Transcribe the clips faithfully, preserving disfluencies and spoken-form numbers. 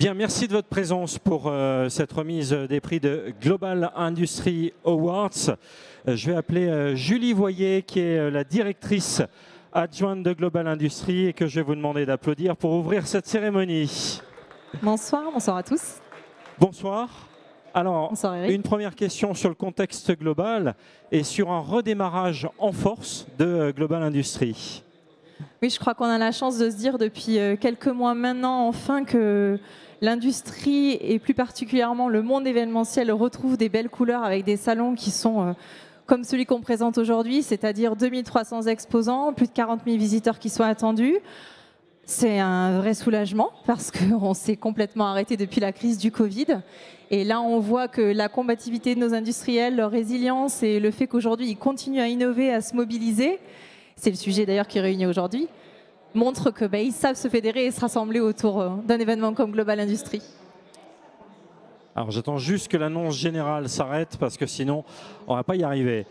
Bien, merci de votre présence pour euh, cette remise des prix de Global Industry Awards. Euh, je vais appeler euh, Julie Voyer, qui est euh, la directrice adjointe de Global Industry, et que je vais vous demander d'applaudir pour ouvrir cette cérémonie. Bonsoir, bonsoir à tous. Bonsoir. Alors, bonsoir, Eric. Une première question sur le contexte global et sur un redémarrage en force de Global Industry. Oui, je crois qu'on a la chance de se dire depuis quelques mois maintenant, enfin, que l'industrie et plus particulièrement le monde événementiel retrouve des belles couleurs avec des salons qui sont euh, comme celui qu'on présente aujourd'hui, c'est-à-dire deux mille trois cents exposants, plus de quarante mille visiteurs qui sont attendus. C'est un vrai soulagement parce qu'on s'est complètement arrêté depuis la crise du Covid. Et là, on voit que la combativité de nos industriels, leur résilience et le fait qu'aujourd'hui, ils continuent à innover, à se mobiliser, c'est le sujet d'ailleurs qui réunit aujourd'hui, montre qu'ils ben, savent se fédérer et se rassembler autour d'un événement comme Global Industry. Alors j'attends juste que l'annonce générale s'arrête parce que sinon on ne va pas y arriver.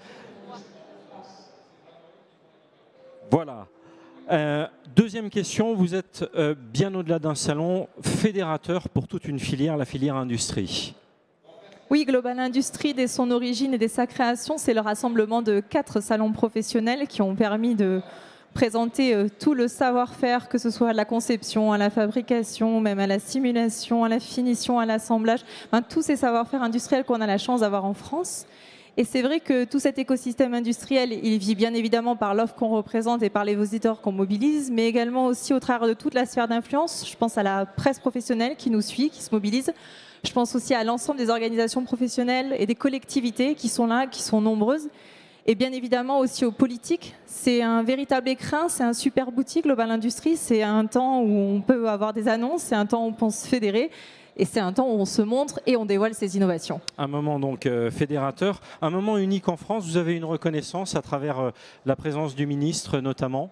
Voilà. Euh, deuxième question, vous êtes euh, bien au-delà d'un salon, fédérateur pour toute une filière, la filière industrie. Oui, Global Industry, dès son origine et dès sa création, c'est le rassemblement de quatre salons professionnels qui ont permis de présenter euh, tout le savoir-faire, que ce soit à la conception, à la fabrication, même à la simulation, à la finition, à l'assemblage, enfin, tous ces savoir-faire industriels qu'on a la chance d'avoir en France. Et c'est vrai que tout cet écosystème industriel, il vit bien évidemment par l'offre qu'on représente et par les visiteurs qu'on mobilise, mais également aussi au travers de toute la sphère d'influence. Je pense à la presse professionnelle qui nous suit, qui se mobilise. Je pense aussi à l'ensemble des organisations professionnelles et des collectivités qui sont là, qui sont nombreuses. Et bien évidemment aussi aux politiques. C'est un véritable écrin, c'est un super boutique, Global Industry. C'est un temps où on peut avoir des annonces, c'est un temps où on peut se fédérer. Et c'est un temps où on se montre et on dévoile ses innovations. Un moment donc euh, fédérateur, un moment unique en France. Vous avez une reconnaissance à travers euh, la présence du ministre notamment.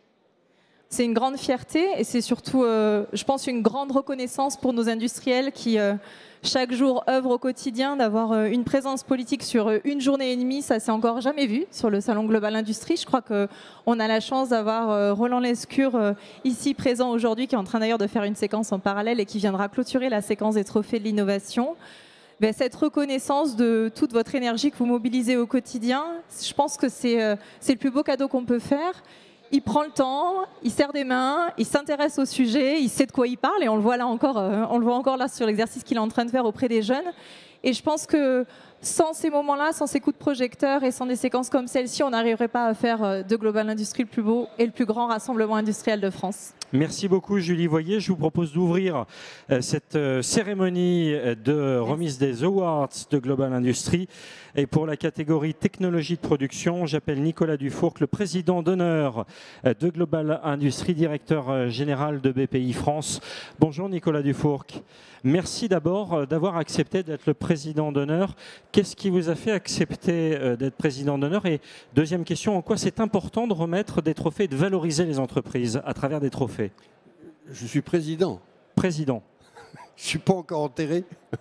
C'est une grande fierté et c'est surtout, euh, je pense, une grande reconnaissance pour nos industriels qui, euh, chaque jour, œuvrent au quotidien. D'avoir euh, une présence politique sur euh, une journée et demie, ça s'est encore jamais vu sur le Salon Global Industry. Je crois qu'on a la chance d'avoir euh, Roland Lescure euh, ici présent aujourd'hui, qui est en train d'ailleurs de faire une séquence en parallèle et qui viendra clôturer la séquence des trophées de l'innovation. Ben, cette reconnaissance de toute votre énergie que vous mobilisez au quotidien, je pense que c'est euh, c'est le plus beau cadeau qu'on peut faire. Il prend le temps, il serre des mains, il s'intéresse au sujet, il sait de quoi il parle et on le voit là encore, euh, on le voit encore là sur l'exercice qu'il est en train de faire auprès des jeunes. Et je pense que sans ces moments-là, sans ces coups de projecteur et sans des séquences comme celle-ci, on n'arriverait pas à faire de Global Industry le plus beau et le plus grand rassemblement industriel de France. Merci beaucoup Julie Voyer. Je vous propose d'ouvrir euh, cette euh, cérémonie de remise des Awards de Global Industry. Et pour la catégorie technologie de production, j'appelle Nicolas Dufourc, le président d'honneur de Global Industry, directeur général de B P I France. Bonjour Nicolas Dufourc. Merci d'abord d'avoir accepté d'être le président d'honneur. Qu'est-ce qui vous a fait accepter d'être président d'honneur? Et deuxième question, en quoi c'est important de remettre des trophées et de valoriser les entreprises à travers des trophées? Je suis président. Président. Je ne suis pas encore enterré.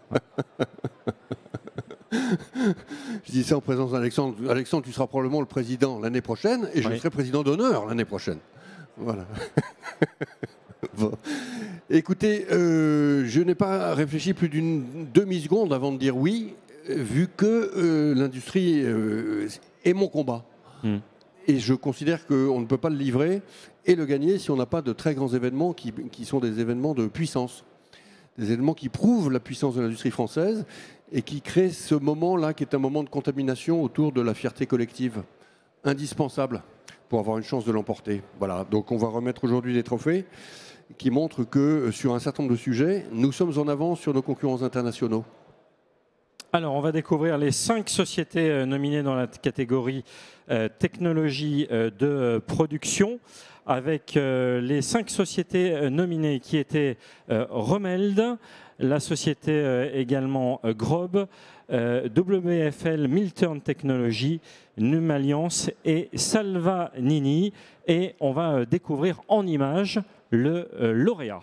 Je dis ça en présence d'Alexandre. Alexandre, tu seras probablement le président l'année prochaine et je oui. serai président d'honneur l'année prochaine. Voilà. Bon. Écoutez, euh, je n'ai pas réfléchi plus d'une demi-seconde avant de dire oui, vu que euh, l'industrie euh, est mon combat. Mm. Et je considère qu'on ne peut pas le livrer et le gagner si on n'a pas de très grands événements qui, qui sont des événements de puissance. Des événements qui prouvent la puissance de l'industrie française et qui créent ce moment-là qui est un moment de contamination autour de la fierté collective, indispensable pour avoir une chance de l'emporter. Voilà, donc on va remettre aujourd'hui des trophées qui montrent que sur un certain nombre de sujets, nous sommes en avance sur nos concurrents internationaux. Alors, on va découvrir les cinq sociétés nominées dans la catégorie euh, technologie euh, de production, avec euh, les cinq sociétés nominées qui étaient euh, Romeld, la société euh, également euh, Grob, euh, W F L Milturn Technology, Numalliance et Salvanini. Et on va euh, découvrir en images le euh, lauréat.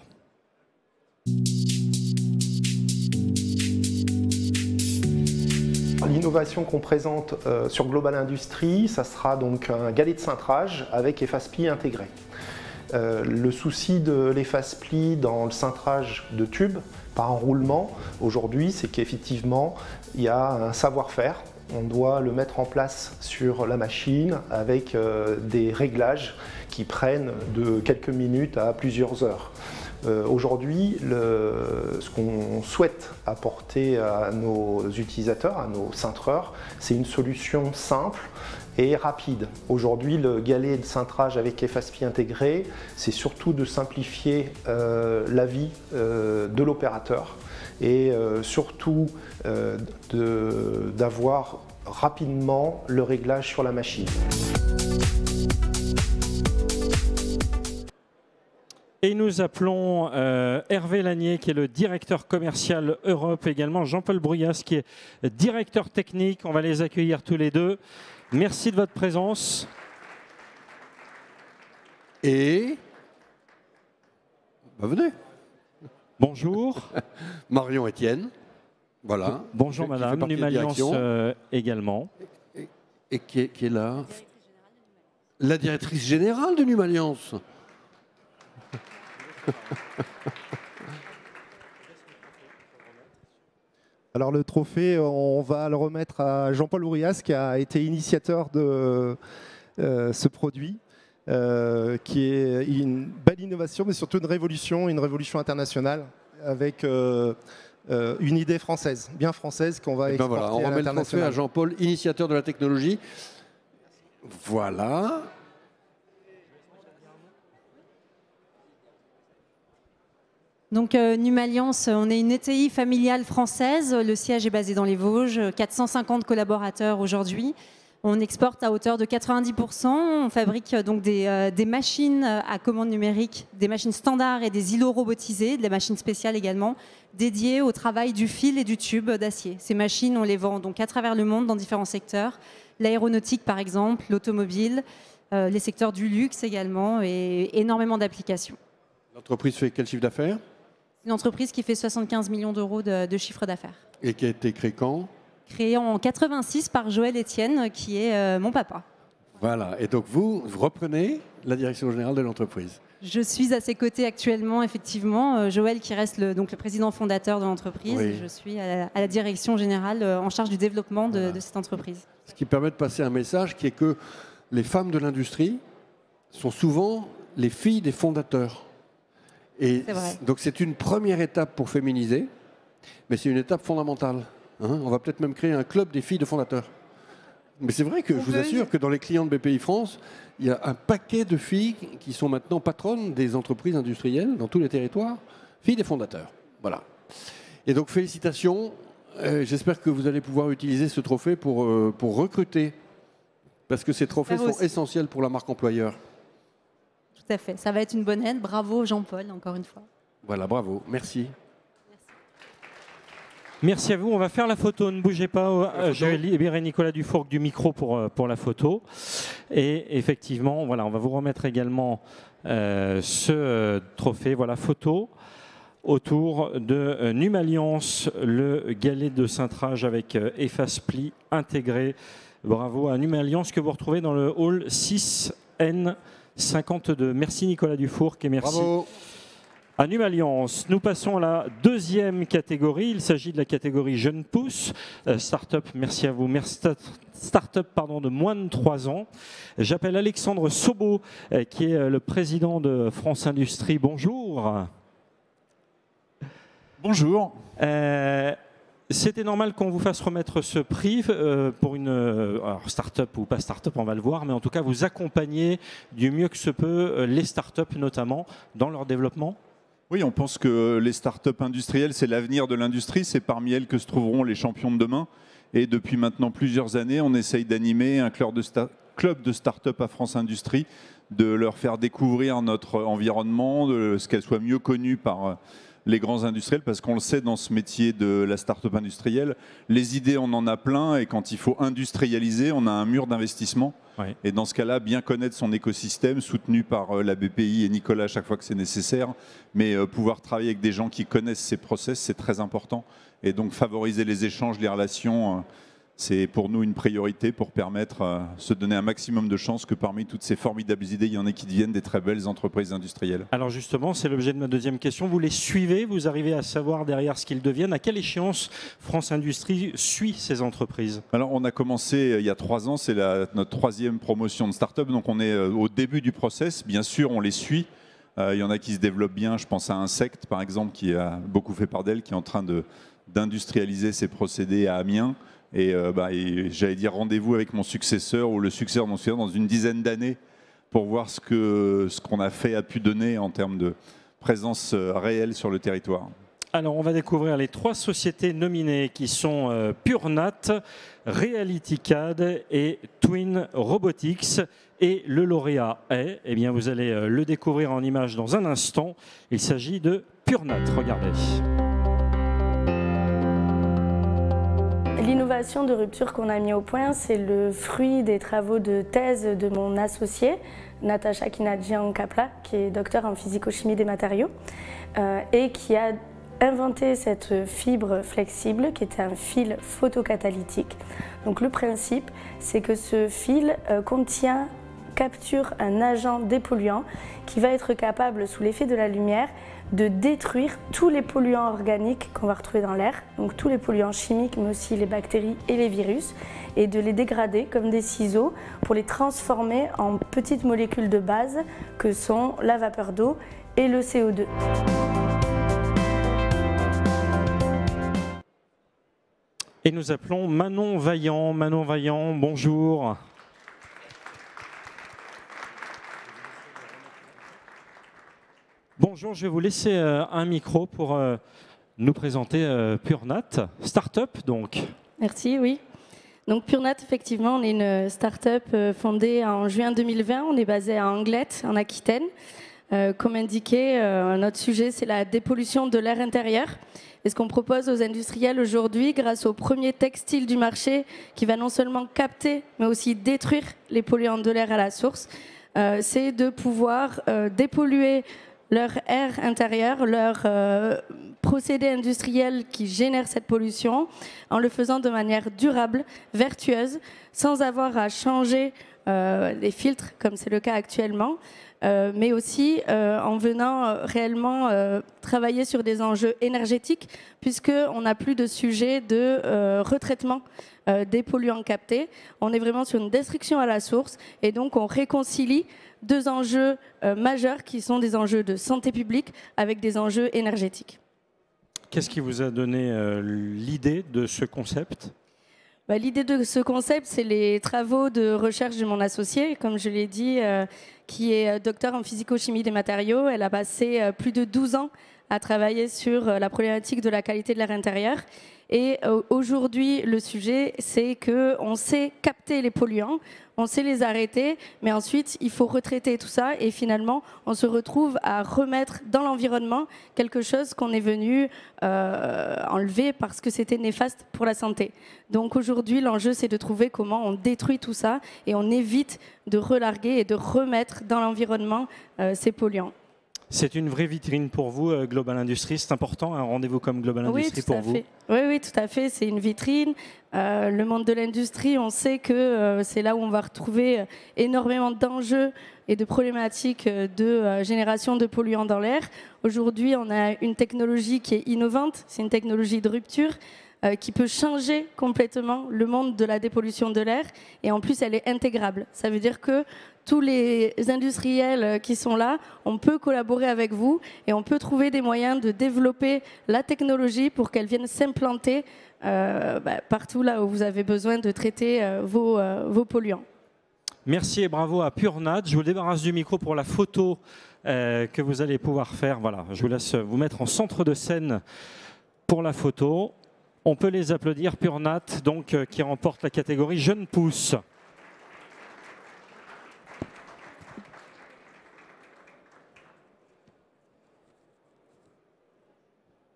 L'innovation qu'on présente euh, sur Global Industry, ça sera donc un galet de cintrage avec E F A S P I intégré. Euh, le souci de l'efface-pli dans le cintrage de tubes par enroulement, aujourd'hui, c'est qu'effectivement, il y a un savoir-faire. On doit le mettre en place sur la machine avec euh, des réglages qui prennent de quelques minutes à plusieurs heures. Euh, Aujourd'hui, ce qu'on souhaite apporter à nos utilisateurs, à nos cintreurs, c'est une solution simple et rapide. Aujourd'hui, le galet de cintrage avec efface-pli intégré, c'est surtout de simplifier euh, la vie euh, de l'opérateur et euh, surtout euh, d'avoir rapidement le réglage sur la machine. Et nous appelons euh, Hervé Lanier, qui est le directeur commercial Europe, également Jean-Paul Bruyas, qui est directeur technique. On va les accueillir tous les deux. Merci de votre présence. Et bah, venez. Bonjour. Marion Etienne. Voilà. Bonjour madame. Numaliance euh, également. Et, et qui, est, qui est là? La directrice générale de Numaliance. Alors le trophée, on va le remettre à Jean-Paul Bruyas, qui a été initiateur de euh, ce produit, euh, qui est une belle innovation, mais surtout une révolution, une révolution internationale, avec euh, euh, une idée française, bien française, qu'on va exporter ben voilà, on à remet le trophée à Jean-Paul, initiateur de la technologie. Voilà. Donc euh, Numaliance, on est une E T I familiale française. Le siège est basé dans les Vosges, quatre cent cinquante collaborateurs aujourd'hui. On exporte à hauteur de quatre-vingt-dix pour cent. On fabrique donc des, euh, des machines à commande numérique, des machines standards et des îlots robotisés, des machines spéciales également, dédiées au travail du fil et du tube d'acier. Ces machines, on les vend donc à travers le monde dans différents secteurs. L'aéronautique par exemple, l'automobile, euh, les secteurs du luxe également et énormément d'applications. L'entreprise fait quel chiffre d'affaires? Une entreprise qui fait soixante-quinze millions d'euros de, de chiffre d'affaires. Et qui a été créée quand? Créée en quatre-vingt-six par Joël Etienne, qui est euh, mon papa. Voilà, et donc vous, vous reprenez la direction générale de l'entreprise. Je suis à ses côtés actuellement, effectivement. Euh, Joël qui reste le, donc le président fondateur de l'entreprise. Oui. Je suis à la, à la direction générale euh, en charge du développement de, Voilà. de cette entreprise. Ce qui permet de passer un message qui est que les femmes de l'industrie sont souvent les filles des fondateurs. Et donc c'est une première étape pour féminiser, mais c'est une étape fondamentale. Hein, on va peut-être même créer un club des filles de fondateurs. Mais c'est vrai que on je vous assure que dans les clients de B P I France, il y a un paquet de filles qui sont maintenant patronnes des entreprises industrielles dans tous les territoires, filles des fondateurs. Voilà. Et donc félicitations. Euh, J'espère que vous allez pouvoir utiliser ce trophée pour, euh, pour recruter, parce que ces trophées sont essentiels pour la marque employeur. Tout à fait. Ça va être une bonne aide. Bravo Jean-Paul, encore une fois. Voilà, bravo. Merci. Merci à vous. On va faire la photo. Ne bougez pas. Je vais libérer Nicolas Dufourcq du micro pour, pour la photo. Et effectivement, voilà, on va vous remettre également euh, ce trophée. Voilà, photo autour de euh, Numaliance, le galet de cintrage avec euh, efface-pli intégré. Bravo à Numaliance que vous retrouvez dans le hall six N cinquante-deux. Merci Nicolas Dufourcq et merci Bravo. À Numaliance. Nous passons à la deuxième catégorie. Il s'agit de la catégorie Jeune Pousse, euh, Start-up. Merci à vous. Merci Start-up pardon, de moins de trois ans. J'appelle Alexandre Sobo, euh, qui est euh, le président de France Industrie. Bonjour. Bonjour. Euh, C'était normal qu'on vous fasse remettre ce prix euh, pour une euh, start-up ou pas start-up, on va le voir, mais en tout cas vous accompagnez du mieux que se peut euh, les start-up notamment dans leur développement. Oui, on pense que les start-up industrielles, c'est l'avenir de l'industrie, c'est parmi elles que se trouveront les champions de demain. Et depuis maintenant plusieurs années, on essaye d'animer un club de, sta club de start-up à France Industrie, de leur faire découvrir notre environnement, de ce qu'elle soit mieux connue par les grands industriels, parce qu'on le sait dans ce métier de la start-up industrielle, les idées on en a plein et quand il faut industrialiser, on a un mur d'investissement. Oui. Et dans ce cas-là, bien connaître son écosystème, soutenu par la B P I et Nicolas à chaque fois que c'est nécessaire, mais euh, pouvoir travailler avec des gens qui connaissent ces process, c'est très important. Et donc favoriser les échanges, les relations, euh, c'est pour nous une priorité pour permettre, euh, se donner un maximum de chances que parmi toutes ces formidables idées, il y en ait qui deviennent des très belles entreprises industrielles. Alors justement, c'est l'objet de ma deuxième question. Vous les suivez, vous arrivez à savoir derrière ce qu'ils deviennent. À quelle échéance France Industrie suit ces entreprises? Alors on a commencé euh, il y a trois ans, c'est la- notre troisième promotion de start-up, donc on est euh, au début du process. Bien sûr, on les suit. Euh, il y en a qui se développent bien. Je pense à Insect, par exemple, qui a beaucoup fait part d'elle, qui est en train de, d'industrialiser ses procédés à Amiens. Et, euh, bah, et j'allais dire rendez-vous avec mon successeur ou le successeur de mon successeur dans une dizaine d'années pour voir ce que ce qu'on a fait a pu donner en termes de présence euh, réelle sur le territoire. Alors, on va découvrir les trois sociétés nominées qui sont euh, PureNat, RealityCAD et Twin Robotics. Et le lauréat est, eh bien, vous allez euh, le découvrir en images dans un instant. Il s'agit de PureNat. Regardez. L'innovation de rupture qu'on a mis au point, c'est le fruit des travaux de thèse de mon associé, Natasha Kinadjian-Kapla, qui est docteur en physico-chimie des matériaux, euh, et qui a inventé cette fibre flexible, qui était un fil photocatalytique. Donc le principe, c'est que ce fil euh, contient, capture un agent dépolluant qui va être capable, sous l'effet de la lumière, de détruire tous les polluants organiques qu'on va retrouver dans l'air, donc tous les polluants chimiques, mais aussi les bactéries et les virus, et de les dégrader comme des ciseaux pour les transformer en petites molécules de base que sont la vapeur d'eau et le C O deux. Et nous appelons Manon Vaillant. Manon Vaillant, bonjour. Bonjour, je vais vous laisser euh, un micro pour euh, nous présenter euh, PureNat, start-up donc. Merci, oui. Donc PureNat, effectivement, on est une start-up fondée en juin deux mille vingt. On est basé à Anglette, en Aquitaine. Euh, comme indiqué, euh, notre sujet, c'est la dépollution de l'air intérieur. Et ce qu'on propose aux industriels aujourd'hui, grâce au premier textile du marché, qui va non seulement capter, mais aussi détruire les polluants de l'air à la source, euh, c'est de pouvoir euh, dépolluer leur air intérieur, leur euh, procédé industriel qui génère cette pollution, en le faisant de manière durable, vertueuse, sans avoir à changer euh, les filtres, comme c'est le cas actuellement, euh, mais aussi euh, en venant euh, réellement euh, travailler sur des enjeux énergétiques, puisqu'on n'a plus de sujet de euh, retraitement euh, des polluants captés. On est vraiment sur une destruction à la source, et donc on réconcilie deux enjeux euh, majeurs qui sont des enjeux de santé publique avec des enjeux énergétiques. Qu'est-ce qui vous a donné euh, l'idée de ce concept? Bah, l'idée de ce concept, c'est les travaux de recherche de mon associé, comme je l'ai dit, euh, qui est docteur en physico-chimie des matériaux. Elle a passé euh, plus de douze ans à travailler sur euh, la problématique de la qualité de l'air intérieur. Et euh, aujourd'hui, le sujet, c'est qu'on sait capter les polluants, on sait les arrêter, mais ensuite, il faut retraiter tout ça. Et finalement, on se retrouve à remettre dans l'environnement quelque chose qu'on est venu euh, enlever parce que c'était néfaste pour la santé. Donc aujourd'hui, l'enjeu, c'est de trouver comment on détruit tout ça et on évite de relarguer et de remettre dans l'environnement euh, ces polluants. C'est une vraie vitrine pour vous, euh, Global Industries. C'est important, un rendez-vous comme Global Oui, Industries tout pour à vous. fait. Oui, oui, tout à fait. C'est une vitrine. Euh, le monde de l'industrie, on sait que euh, c'est là où on va retrouver énormément d'enjeux et de problématiques de euh, génération de polluants dans l'air. Aujourd'hui, on a une technologie qui est innovante. C'est une technologie de rupture euh, qui peut changer complètement le monde de la dépollution de l'air. Et en plus, elle est intégrable. Ça veut dire que tous les industriels qui sont là, on peut collaborer avec vous et on peut trouver des moyens de développer la technologie pour qu'elle vienne s'implanter euh, bah, partout là où vous avez besoin de traiter euh, vos, euh, vos polluants. Merci et bravo à PureNat. Je vous débarrasse du micro pour la photo euh, que vous allez pouvoir faire. Voilà, je vous laisse vous mettre en centre de scène pour la photo. On peut les applaudir, PureNat, donc, euh, qui remporte la catégorie Jeune Pousse.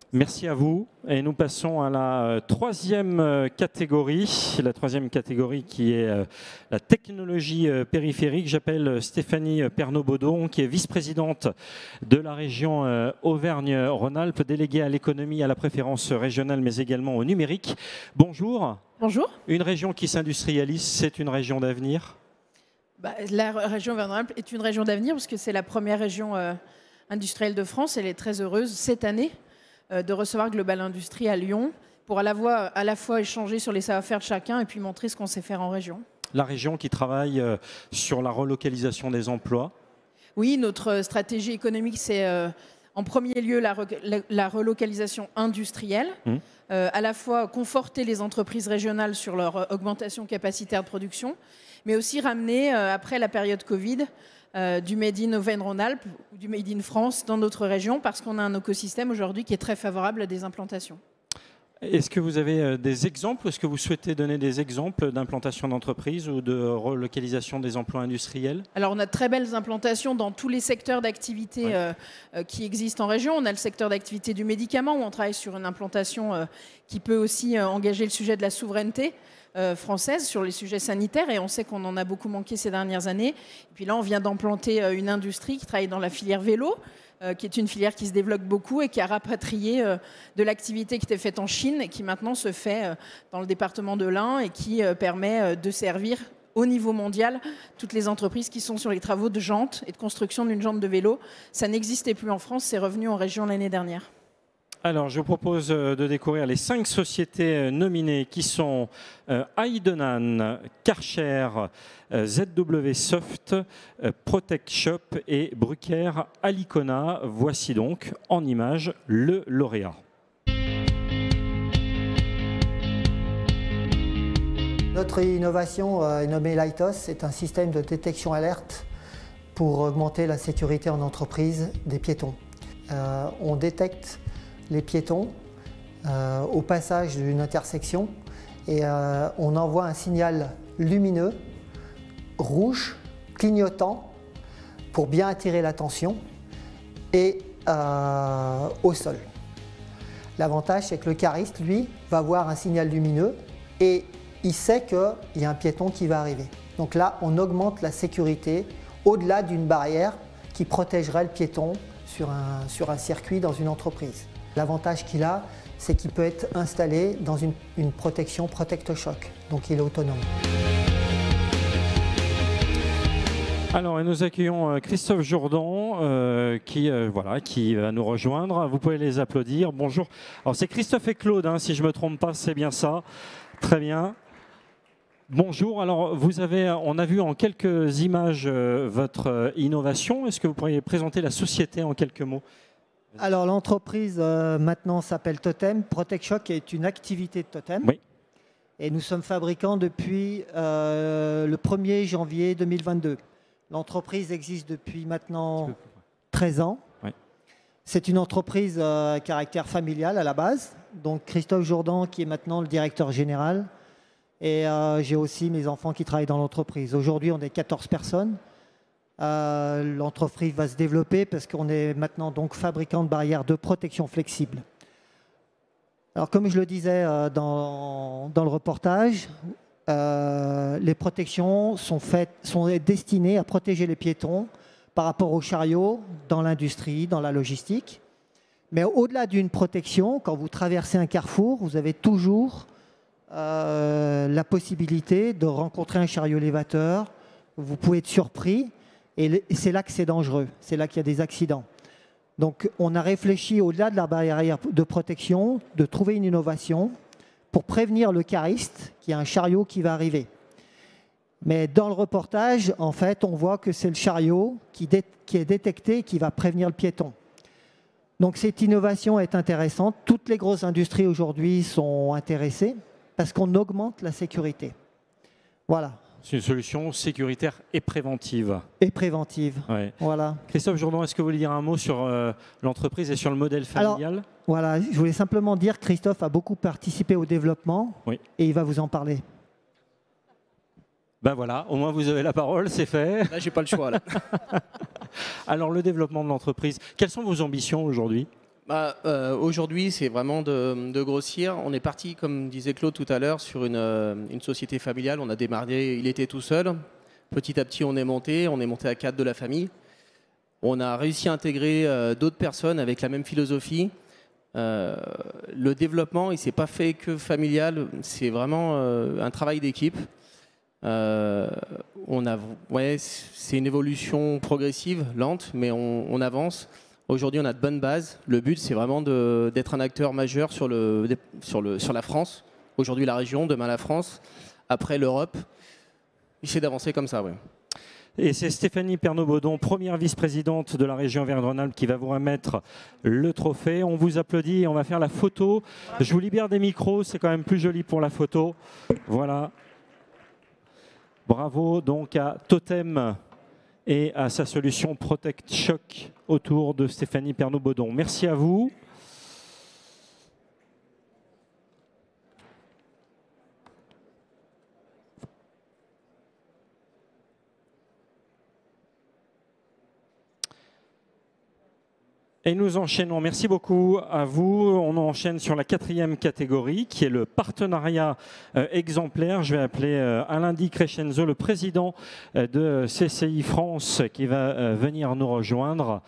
Merci à vous. Et nous passons à la troisième catégorie, la troisième catégorie qui est la technologie périphérique. J'appelle Stéphanie Pernot-Baudon, qui est vice-présidente de la région Auvergne-Rhône-Alpes, déléguée à l'économie, à la préférence régionale, mais également au numérique. Bonjour. Bonjour. Une région qui s'industrialise, c'est une région d'avenir? Bah, la région Auvergne-Rhône-Alpes est une région d'avenir parce que c'est la première région euh, industrielle de France. Elle est très heureuse cette année euh, de recevoir Global Industrie à Lyon pour à la, fois, à la fois échanger sur les savoir-faire de chacun et puis montrer ce qu'on sait faire en région. La région qui travaille euh, sur la relocalisation des emplois? Oui, notre stratégie économique, c'est euh, en premier lieu la, re la, la relocalisation industrielle. Mmh. Euh, à la fois conforter les entreprises régionales sur leur euh, augmentation capacitaire de production, mais aussi ramener, euh, après la période Covid, euh, du Made in Auvergne-Rhône-Alpes ou du Made in France dans notre région, parce qu'on a un écosystème aujourd'hui qui est très favorable à des implantations. Est-ce que vous avez des exemples? Est-ce que vous souhaitez donner des exemples d'implantation d'entreprises ou de relocalisation des emplois industriels? Alors, on a de très belles implantations dans tous les secteurs d'activité ouais. euh, qui existent en région. On a le secteur d'activité du médicament, où on travaille sur une implantation euh, qui peut aussi euh, engager le sujet de la souveraineté euh, française sur les sujets sanitaires. Et on sait qu'on en a beaucoup manqué ces dernières années. Et puis là, on vient d'implanter euh, une industrie qui travaille dans la filière vélo, Euh, qui est une filière qui se développe beaucoup et qui a rapatrié euh, de l'activité qui était faite en Chine et qui maintenant se fait euh, dans le département de l'Ain et qui euh, permet euh, de servir au niveau mondial toutes les entreprises qui sont sur les travaux de jantes et de construction d'une jante de vélo. Ça n'existait plus en France, c'est revenu en région l'année dernière. Alors, je vous propose de découvrir les cinq sociétés nominées qui sont euh, Aidenan, Karcher, euh, Z W Soft, euh, Protect Shop et Brucker Alicona. Voici donc en image le lauréat. Notre innovation euh, est nommée Lightos. C'est un système de détection alerte pour augmenter la sécurité en entreprise des piétons. Euh, on détecte les piétons euh, au passage d'une intersection et euh, on envoie un signal lumineux, rouge, clignotant pour bien attirer l'attention et euh, au sol. L'avantage, c'est que le cariste, lui, va voir un signal lumineux et il sait qu'il y a un piéton qui va arriver. Donc là, on augmente la sécurité au-delà d'une barrière qui protégerait le piéton sur un, sur un circuit dans une entreprise. L'avantage qu'il a, c'est qu'il peut être installé dans une, une protection Protect Shock, donc il est autonome. Alors, et nous accueillons Christophe Jourdan euh, qui, euh, voilà, qui va nous rejoindre. Vous pouvez les applaudir. Bonjour. Alors, c'est Christophe et Claude, hein, si je ne me trompe pas, c'est bien ça. Très bien. Bonjour. Alors, vous avez, on a vu en quelques images euh, votre euh, innovation. Est-ce que vous pourriez présenter la société en quelques mots? Alors l'entreprise euh, maintenant s'appelle Totem. Protect Shock est une activité de Totem. Oui. Et nous sommes fabricants depuis euh, le premier janvier deux mille vingt-deux. L'entreprise existe depuis maintenant treize ans. Oui. C'est une entreprise euh, à caractère familial à la base. Donc Christophe Jourdan qui est maintenant le directeur général. Et euh, j'ai aussi mes enfants qui travaillent dans l'entreprise. Aujourd'hui, on est quatorze personnes. Euh, l'entreprise va se développer parce qu'on est maintenant donc fabricant de barrières de protection flexibles. Alors comme je le disais euh, dans, dans le reportage, euh, les protections sont, faites, sont destinées à protéger les piétons par rapport aux chariots dans l'industrie, dans la logistique. Mais au-delà d'une protection, quand vous traversez un carrefour, vous avez toujours euh, la possibilité de rencontrer un chariot élévateur. Vous pouvez être surpris. Et c'est là que c'est dangereux, c'est là qu'il y a des accidents. Donc on a réfléchi au-delà de la barrière de protection, de trouver une innovation pour prévenir le cariste qu'il y a un chariot qui va arriver. Mais dans le reportage, en fait, on voit que c'est le chariot qui, qui est détecté et qui va prévenir le piéton. Donc cette innovation est intéressante. Toutes les grosses industries aujourd'hui sont intéressées parce qu'on augmente la sécurité. Voilà. C'est une solution sécuritaire et préventive. Et préventive, ouais. Voilà. Christophe Jourdan, est-ce que vous voulez dire un mot sur euh, l'entreprise et sur le modèle familial? Alors, voilà, je voulais simplement dire que Christophe a beaucoup participé au développement, oui. Et il va vous en parler. Ben voilà, au moins vous avez la parole, c'est fait. Là, j'ai pas le choix. Là. Alors, le développement de l'entreprise, quelles sont vos ambitions aujourd'hui? Bah, euh, Aujourd'hui, c'est vraiment de, de grossir. On est parti, comme disait Claude tout à l'heure, sur une, euh, une société familiale. On a démarré, il était tout seul. Petit à petit, on est monté. On est monté à quatre de la famille. On a réussi à intégrer euh, d'autres personnes avec la même philosophie. Euh, le développement, il ne s'est pas fait que familial. C'est vraiment euh, un travail d'équipe. Euh, on a, ouais, c'est une évolution progressive, lente, mais on, on avance. Aujourd'hui, on a de bonnes bases. Le but, c'est vraiment d'être un acteur majeur sur, le, sur, le, sur la France. Aujourd'hui, la région, demain la France, après l'Europe. Essayer d'avancer comme ça, oui. Et c'est Stéphanie Pernot-Baudon, première vice-présidente de la région Auvergne-Rhône-Alpes, qui va vous remettre le trophée. On vous applaudit et on va faire la photo. Je vous libère des micros, c'est quand même plus joli pour la photo. Voilà. Bravo donc à Totem et à sa solution Protect Shock autour de Stéphanie Pernot-Baudon. Merci à vous. Et nous enchaînons, merci beaucoup à vous. On enchaîne sur la quatrième catégorie qui est le partenariat euh, exemplaire. Je vais appeler euh, Alain Di Crescenzo, le président euh, de C C I France, qui va euh, venir nous rejoindre.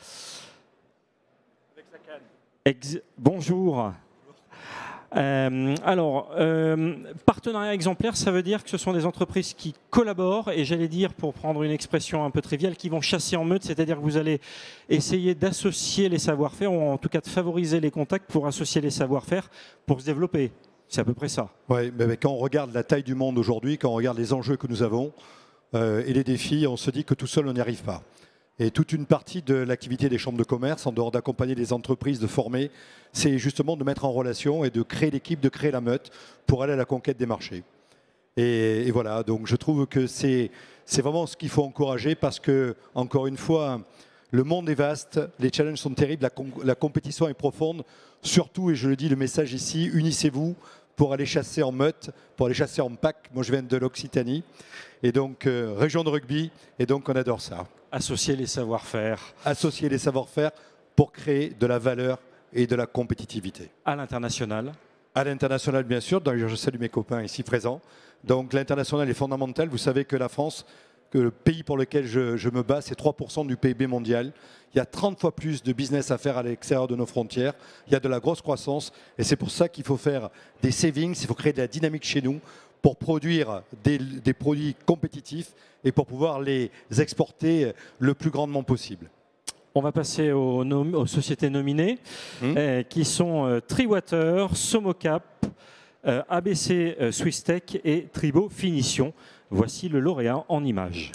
Ex Bonjour. Euh, alors, euh, partenariat exemplaire, ça veut dire que ce sont des entreprises qui collaborent et j'allais dire, pour prendre une expression un peu triviale, qui vont chasser en meute, c'est-à-dire que vous allez essayer d'associer les savoir-faire ou en tout cas de favoriser les contacts pour associer les savoir-faire pour se développer. C'est à peu près ça. Oui, mais quand on regarde la taille du monde aujourd'hui, quand on regarde les enjeux que nous avons euh, et les défis, on se dit que tout seul, on n'y arrive pas. Et toute une partie de l'activité des chambres de commerce, en dehors d'accompagner les entreprises, de former, c'est justement de mettre en relation et de créer l'équipe, de créer la meute pour aller à la conquête des marchés. Et, et voilà, donc je trouve que c'est vraiment ce qu'il faut encourager parce que, encore une fois, le monde est vaste, les challenges sont terribles, la, com la compétition est profonde. Surtout, et je le dis, le message ici, unissez-vous pour aller chasser en meute, pour aller chasser en pack. Moi, je viens de l'Occitanie, et donc euh, région de rugby, et donc on adore ça. Associer les savoir-faire. Associer les savoir-faire pour créer de la valeur et de la compétitivité. À l'international. À l'international, bien sûr. D'ailleurs, je salue mes copains ici présents. Donc l'international est fondamental. Vous savez que la France, que le pays pour lequel je, je me bats, c'est trois pour cent du P I B mondial. Il y a trente fois plus de business à faire à l'extérieur de nos frontières. Il y a de la grosse croissance. Et c'est pour ça qu'il faut faire des savings, il faut créer de la dynamique chez nous pour produire des, des produits compétitifs et pour pouvoir les exporter le plus grandement possible. On va passer aux, aux sociétés nominées, mmh. euh, qui sont euh, Triwater, Somocap, euh, A B C euh, Swisstech et Tribo Finition. Voici le lauréat en images.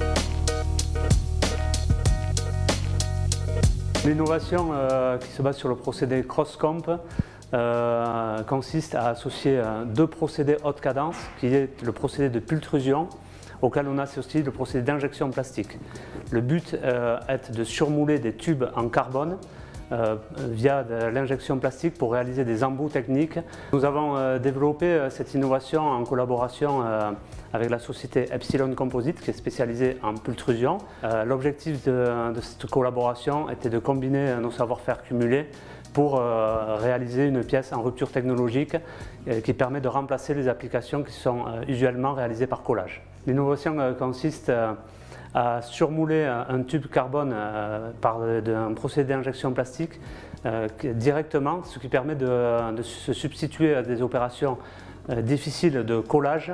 L'innovation euh, qui se base sur le procédé CrossComp euh, consiste à associer euh, deux procédés haute cadence, qui est le procédé de pultrusion, auquel on associe le procédé d'injection plastique. Le but euh, est de surmouler des tubes en carbone euh, via l'injection plastique pour réaliser des embouts techniques. Nous avons euh, développé euh, cette innovation en collaboration euh, avec la société Epsilon Composite qui est spécialisée en pultrusion. Euh, L'objectif de, de cette collaboration était de combiner nos savoir-faire cumulés pour euh, réaliser une pièce en rupture technologique euh, qui permet de remplacer les applications qui sont euh, usuellement réalisées par collage. L'innovation euh, consiste euh, à surmouler un tube carbone euh, par un procédé d'injection plastique euh, directement, ce qui permet de, de se substituer à des opérations euh, difficiles de collage.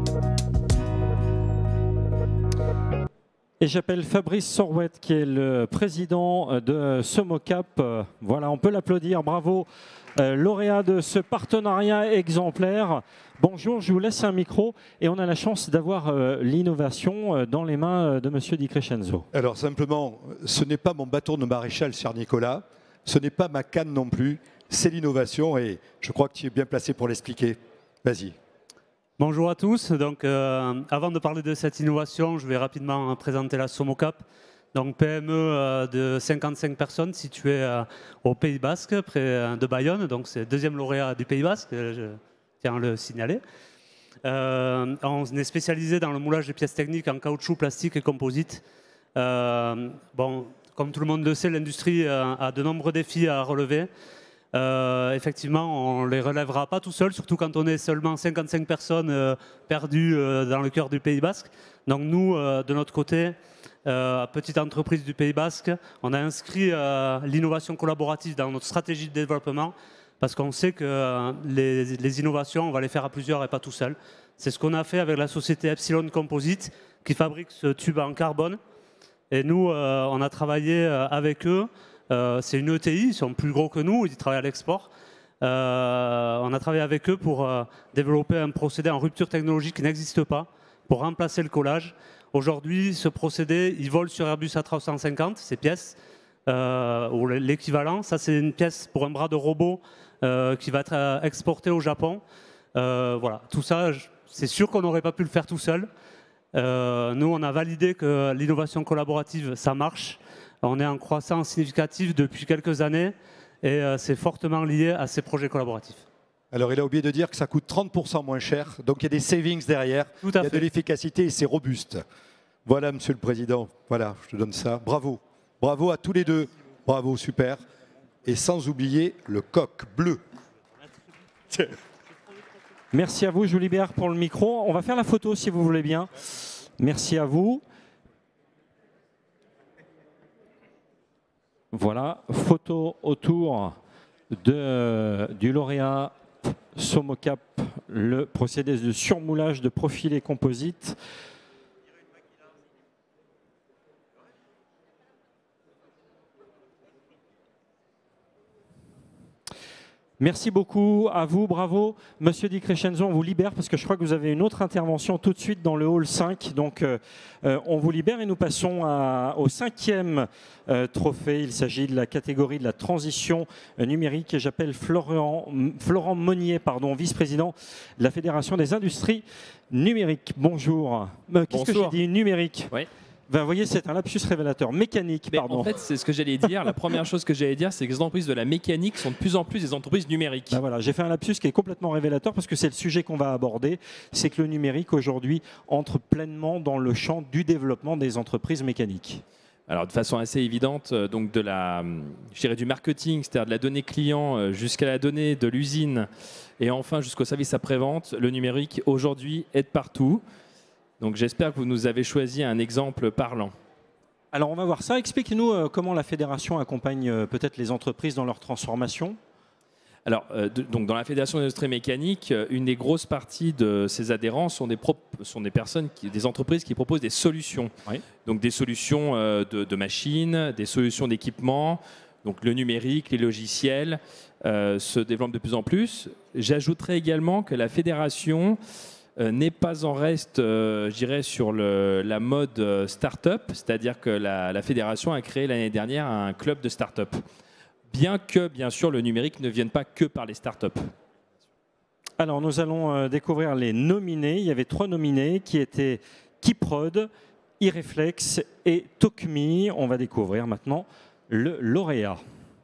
Et j'appelle Fabrice Sorouette, qui est le président de Somocap. Voilà, on peut l'applaudir, bravo, euh, lauréat de ce partenariat exemplaire. Bonjour, je vous laisse un micro et on a la chance d'avoir euh, l'innovation dans les mains de Monsieur Di Crescenzo. Alors simplement, ce n'est pas mon bâton de maréchal, cher Nicolas, ce n'est pas ma canne non plus, c'est l'innovation et je crois que tu es bien placé pour l'expliquer. Vas-y. Bonjour à tous. Donc, euh, avant de parler de cette innovation, je vais rapidement présenter la Somocap. Donc, P M E euh, de cinquante-cinq personnes située euh, au Pays Basque, près euh, de Bayonne. Donc, c'est le deuxième lauréat du Pays Basque, je tiens à le signaler. Euh, on est spécialisé dans le moulage de pièces techniques en caoutchouc, plastique et composite. Euh, bon, Comme tout le monde le sait, l'industrie a, a de nombreux défis à relever. Euh, effectivement, on ne les relèvera pas tout seul, surtout quand on est seulement cinquante-cinq personnes euh, perdues euh, dans le cœur du Pays Basque. Donc nous, euh, de notre côté, euh, petite entreprise du Pays Basque, on a inscrit euh, l'innovation collaborative dans notre stratégie de développement parce qu'on sait que euh, les, les innovations, on va les faire à plusieurs et pas tout seul. C'est ce qu'on a fait avec la société Epsilon Composite qui fabrique ce tube en carbone. Et nous, euh, on a travaillé euh, avec eux. Euh, c'est une E T I, ils sont plus gros que nous, ils travaillent à l'export. Euh, on a travaillé avec eux pour euh, développer un procédé en rupture technologique qui n'existe pas, pour remplacer le collage. Aujourd'hui, ce procédé, il vole sur Airbus A trois cent cinquante, ces pièces, euh, ou l'équivalent. Ça, c'est une pièce pour un bras de robot euh, qui va être euh, exporté au Japon. Euh, voilà, tout ça, c'est sûr qu'on n'aurait pas pu le faire tout seul. Euh, nous, on a validé que l'innovation collaborative, ça marche. On est en croissance significative depuis quelques années et euh, c'est fortement lié à ces projets collaboratifs. Alors, il a oublié de dire que ça coûte trente pour cent moins cher, donc il y a des savings derrière, Tout à il y a fait. de l'efficacité et c'est robuste. Voilà, Monsieur le Président, voilà, je te donne ça. Bravo, bravo à tous les deux, bravo, super. Et sans oublier le coq bleu. Merci à vous, je vous libère pour le micro. On va faire la photo si vous voulez bien. Merci à vous. Voilà, photo autour de, du lauréat Somocap, le procédé de surmoulage de profilés composites. Merci beaucoup à vous, bravo. Monsieur Di Crescenzo, on vous libère parce que je crois que vous avez une autre intervention tout de suite dans le hall cinq. Donc euh, euh, on vous libère et nous passons à, au cinquième euh, trophée. Il s'agit de la catégorie de la transition euh, numérique. Et j'appelle Florent, Florent Monnier, pardon, vice-président de la Fédération des industries numériques. Bonjour. Euh, Qu'est-ce que j'ai dit? Numérique. Oui. Ben, vous voyez, c'est un lapsus révélateur. Mécanique, Mais pardon. en fait, c'est ce que j'allais dire. La première chose que j'allais dire, c'est que les entreprises de la mécanique sont de plus en plus des entreprises numériques. Ben voilà, j'ai fait un lapsus qui est complètement révélateur parce que c'est le sujet qu'on va aborder. C'est que le numérique, aujourd'hui, entre pleinement dans le champ du développement des entreprises mécaniques. Alors, de façon assez évidente, euh, donc de la, je dirais du marketing, c'est-à-dire de la donnée client euh, jusqu'à la donnée de l'usine et enfin jusqu'au service après-vente, le numérique, aujourd'hui, est de partout. Donc j'espère que vous nous avez choisi un exemple parlant. Alors on va voir ça. Expliquez-nous euh, comment la fédération accompagne euh, peut-être les entreprises dans leur transformation. Alors, euh, de, donc dans la Fédération des industries mécaniques, euh, une des grosses parties de ses adhérents sont des, sont des personnes, qui, des entreprises qui proposent des solutions. Oui. Donc des solutions euh, de, de machines, des solutions d'équipement. Donc le numérique, les logiciels euh, se développent de plus en plus. J'ajouterais également que la fédération Euh, n'est pas en reste, euh, je dirais, sur le, la mode euh, start-up, c'est-à-dire que la, la fédération a créé l'année dernière un club de start-up. Bien que, bien sûr, le numérique ne vienne pas que par les start-up. Alors, nous allons euh, découvrir les nominés. Il y avait trois nominés qui étaient Kiprod, iReflex et Tokmi. On va découvrir maintenant le lauréat.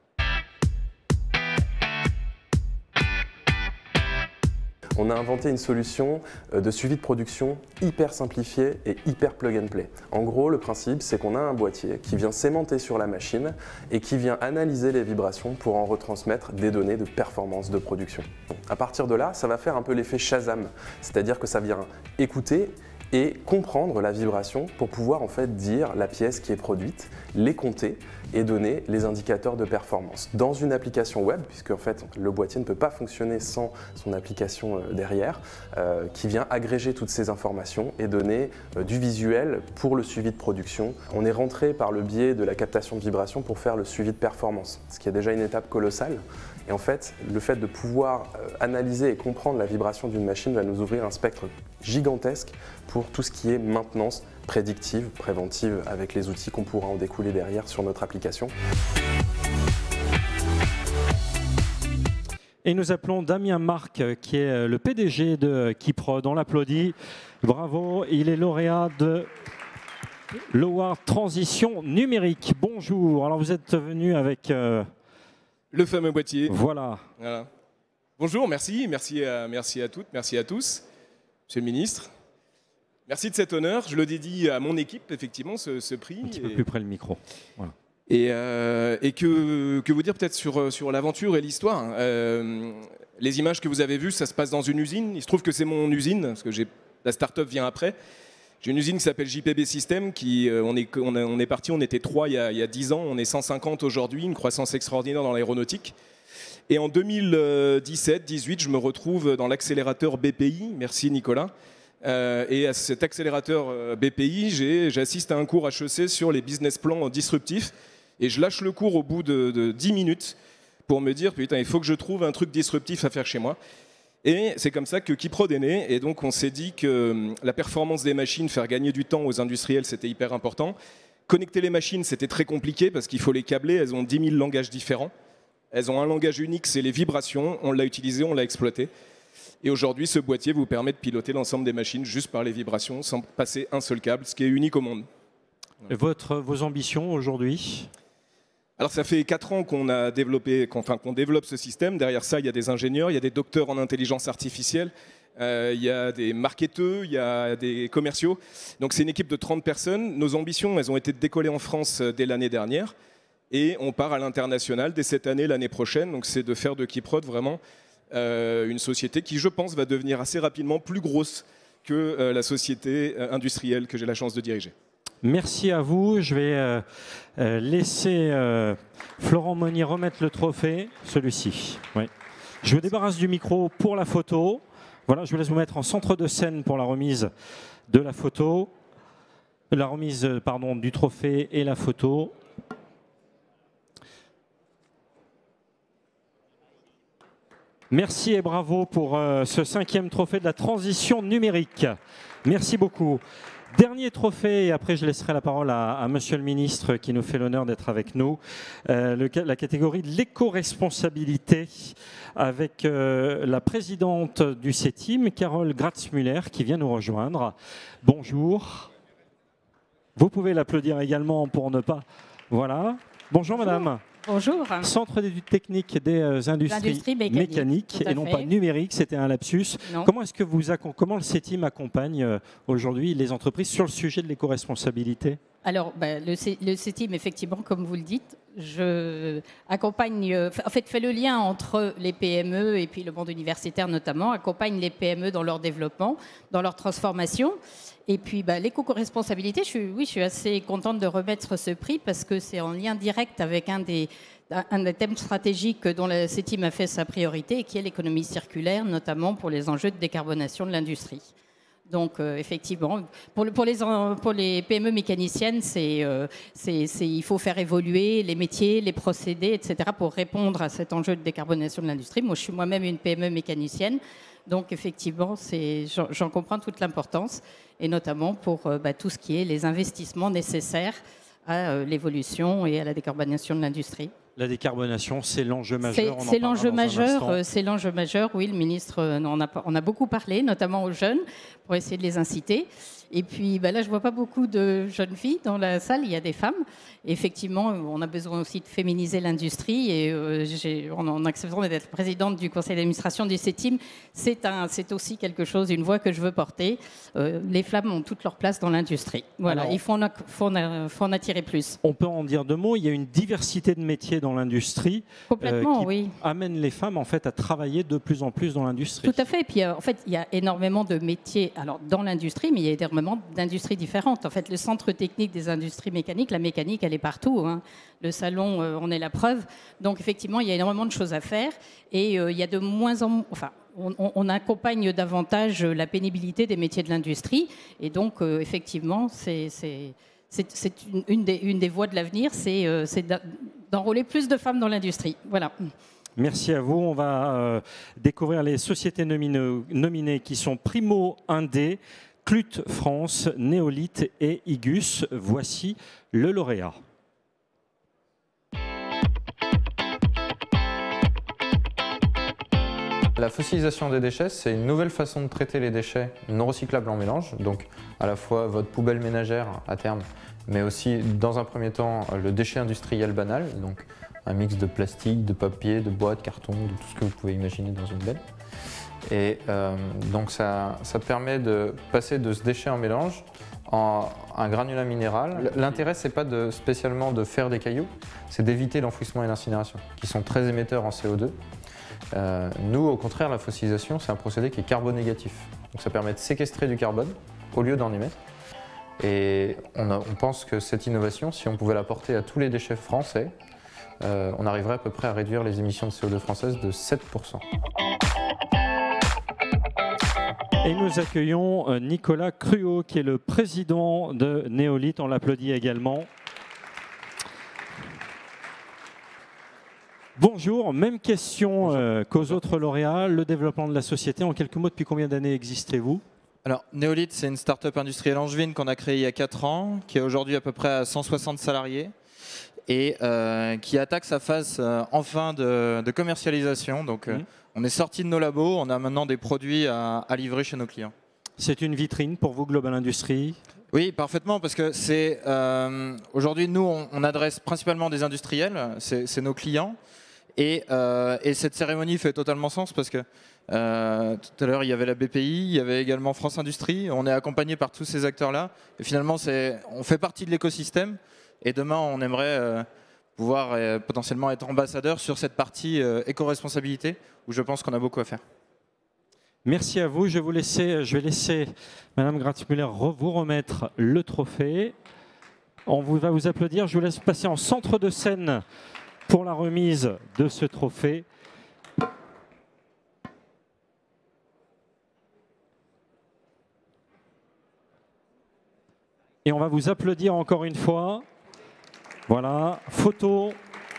On a inventé une solution de suivi de production hyper simplifiée et hyper plug and play. En gros, le principe, c'est qu'on a un boîtier qui vient s'aimanter sur la machine et qui vient analyser les vibrations pour en retransmettre des données de performance de production. À partir de là, ça va faire un peu l'effet Shazam, c'est-à-dire que ça vient écouter et comprendre la vibration pour pouvoir en fait dire la pièce qui est produite, les compter et donner les indicateurs de performance. Dans une application web, puisque en fait le boîtier ne peut pas fonctionner sans son application euh, derrière, euh, qui vient agréger toutes ces informations et donner euh, du visuel pour le suivi de production. On est rentré par le biais de la captation de vibration pour faire le suivi de performance, ce qui est déjà une étape colossale. Et en fait, le fait de pouvoir euh, analyser et comprendre la vibration d'une machine va nous ouvrir un spectre gigantesque pour tout ce qui est maintenance prédictive, préventive, avec les outils qu'on pourra en découler derrière sur notre application. Et nous appelons Damien Marc, qui est le P D G de Kiprod. On l'applaudit. Bravo, il est lauréat de l'Award Transition Numérique. Bonjour, alors vous êtes venu avec... Euh... Le fameux boîtier. Voilà. Voilà. Bonjour, merci, merci à, merci à toutes, merci à tous. Monsieur le ministre, merci de cet honneur. Je le dédie à mon équipe, effectivement, ce, ce prix. Un petit peu et, plus près le micro. Voilà. Et, euh, et que, que vous dire peut-être sur, sur l'aventure et l'histoire. euh, Les images que vous avez vues, ça se passe dans une usine. Il se trouve que c'est mon usine, parce que la start-up vient après. J'ai une usine qui s'appelle J P B System, qui, euh, on, est, on, a, on est parti, on était trois il y, a, il y a dix ans, on est cent cinquante aujourd'hui, une croissance extraordinaire dans l'aéronautique. Et en deux mille dix-sept dix-huit, je me retrouve dans l'accélérateur B P I, merci Nicolas. Euh, et à cet accélérateur B P I, j'assiste à un cours H E C sur les business plans disruptifs. Et je lâche le cours au bout de, de dix minutes pour me dire, putain, il faut que je trouve un truc disruptif à faire chez moi. Et c'est comme ça que Kiprod est né. Et donc, on s'est dit que la performance des machines, faire gagner du temps aux industriels, c'était hyper important. Connecter les machines, c'était très compliqué parce qu'il faut les câbler. Elles ont dix mille langages différents. Elles ont un langage unique, c'est les vibrations. On l'a utilisé, on l'a exploité. Et aujourd'hui, ce boîtier vous permet de piloter l'ensemble des machines juste par les vibrations, sans passer un seul câble, ce qui est unique au monde. Et votre, vos ambitions aujourd'hui ? Alors ça fait quatre ans qu'on a développé, qu'on, enfin, qu'on développe ce système. Derrière ça, il y a des ingénieurs, il y a des docteurs en intelligence artificielle, euh, il y a des marketeurs, il y a des commerciaux. Donc c'est une équipe de trente personnes. Nos ambitions, elles ont été de décoller en France dès l'année dernière. Et on part à l'international dès cette année, l'année prochaine. Donc c'est de faire de Kiprod vraiment euh, une société qui, je pense, va devenir assez rapidement plus grosse que euh, la société euh, industrielle que j'ai la chance de diriger. Merci à vous. Je vais euh, euh, laisser euh, Florent Monnier remettre le trophée, celui-ci. Oui. Je vous débarrasse du micro pour la photo. Voilà, je vous laisse vous mettre en centre de scène pour la remise de la photo. La remise pardon, du trophée et la photo. Merci et bravo pour euh, ce cinquième trophée de la transition numérique. Merci beaucoup. Dernier trophée, et après je laisserai la parole à, à Monsieur le Ministre qui nous fait l'honneur d'être avec nous. Euh, le, la catégorie de l'éco-responsabilité avec euh, la présidente du CETIM, Carole Gratz-Müller, qui vient nous rejoindre. Bonjour. Vous pouvez l'applaudir également pour ne pas... Voilà. Bonjour, Bonjour. Madame. Bonjour. Centre d'études techniques des euh, industries, industries mécaniques, mécaniques et non fait. pas numériques, c'était un lapsus. Non. Comment est-ce que vous comment le CETIM accompagne euh, aujourd'hui les entreprises sur le sujet de l'éco-responsabilité? Alors, ben, le, le CETIM, effectivement, comme vous le dites, je accompagne, euh, en fait, fait le lien entre les P M E et puis le monde universitaire notamment, accompagne les P M E dans leur développement, dans leur transformation. Et puis, bah, l'éco-responsabilité, je suis, oui, je suis assez contente de remettre ce prix parce que c'est en lien direct avec un des, un des thèmes stratégiques dont la CETIM a fait sa priorité et qui est l'économie circulaire, notamment pour les enjeux de décarbonation de l'industrie. Donc, euh, effectivement, pour, le, pour, les, pour les P M E mécaniciennes, c'est, euh, c'est, c'est, il faut faire évoluer les métiers, les procédés, et cetera pour répondre à cet enjeu de décarbonation de l'industrie. Moi, je suis moi-même une P M E mécanicienne. Donc, effectivement, c'est, j'en, j'en comprends toute l'importance, et notamment pour euh, bah, tout ce qui est les investissements nécessaires à euh, l'évolution et à la décarbonation de l'industrie. La décarbonation, c'est l'enjeu majeur. C'est, c'est l'enjeu majeur, c'est l'enjeu majeur, oui, le ministre en a, on a beaucoup parlé, notamment aux jeunes, pour essayer de les inciter. Et puis bah là, je ne vois pas beaucoup de jeunes filles dans la salle, il y a des femmes. Et effectivement, on a besoin aussi de féminiser l'industrie. Et euh, j'ai, en, en acceptant d'être présidente du conseil d'administration du CETIM, c'est, un, c'est aussi quelque chose, une voix que je veux porter. Euh, les femmes ont toute leur place dans l'industrie. Voilà, Alors, il faut en, faut, en, faut en attirer plus. On peut en dire deux mots, il y a une diversité de métiers dans l'industrie Complètement, euh, qui oui. amène les femmes en fait, à travailler de plus en plus dans l'industrie. Tout à fait. Et puis, euh, en fait, il y a énormément de métiers alors, dans l'industrie, mais il y a énormément d'industries différentes. En fait, le centre technique des industries mécaniques, la mécanique, elle est partout. Hein. Le salon, euh, on est la preuve. Donc, effectivement, il y a énormément de choses à faire. Et euh, il y a de moins en moins... Enfin, on, on accompagne davantage la pénibilité des métiers de l'industrie. Et donc, euh, effectivement, c'est... c'est C'est, c'est une, une, des, une des voies de l'avenir, c'est, euh, c'est d'enrôler plus de femmes dans l'industrie. Voilà. Merci à vous. On va euh, découvrir les sociétés nominées, nominées qui sont Primo Indé, Clut France, Néolith et Igus. Voici le lauréat. La fossilisation des déchets, c'est une nouvelle façon de traiter les déchets non recyclables en mélange, donc à la fois votre poubelle ménagère à terme, mais aussi dans un premier temps le déchet industriel banal, donc un mix de plastique, de papier, de bois, de carton, de tout ce que vous pouvez imaginer dans une benne. Et euh, donc ça, ça permet de passer de ce déchet en mélange en un granulat minéral. L'intérêt, c'est pas de, spécialement de faire des cailloux, c'est d'éviter l'enfouissement et l'incinération, qui sont très émetteurs en C O deux. Euh, nous, au contraire, la fossilisation, c'est un procédé qui est carbonégatif. Donc ça permet de séquestrer du carbone au lieu d'en émettre. Et on, a, on pense que cette innovation, si on pouvait l'apporter à tous les déchets français, euh, on arriverait à peu près à réduire les émissions de C O deux françaises de sept pour cent. Et nous accueillons Nicolas Cruau, qui est le président de Néolith. On l'applaudit également. Bonjour, même question euh, qu'aux autres lauréats. Le développement de la société, en quelques mots, depuis combien d'années existez-vous? Alors, Néolith, c'est une start-up industrielle angevine qu'on a créée il y a quatre ans, qui est aujourd'hui à peu près à cent soixante salariés et euh, qui attaque sa phase euh, enfin de, de commercialisation. Donc, euh, mmh. on est sorti de nos labos, on a maintenant des produits à, à livrer chez nos clients. C'est une vitrine pour vous, Global Industries? Oui, parfaitement, parce que c'est euh, aujourd'hui, nous, on, on adresse principalement des industriels, c'est nos clients. Et, euh, et cette cérémonie fait totalement sens parce que euh, tout à l'heure, il y avait la B P I, il y avait également France Industrie. On est accompagné par tous ces acteurs-là. Et finalement, on fait partie de l'écosystème. Et demain, on aimerait euh, pouvoir euh, potentiellement être ambassadeur sur cette partie euh, éco-responsabilité où je pense qu'on a beaucoup à faire. Merci à vous. Je, vous laisser, je vais laisser Madame Gratz-Müller vous remettre le trophée. On vous, va vous applaudir. Je vous laisse passer en centre de scène pour la remise de ce trophée. Et on va vous applaudir encore une fois. Voilà, photo.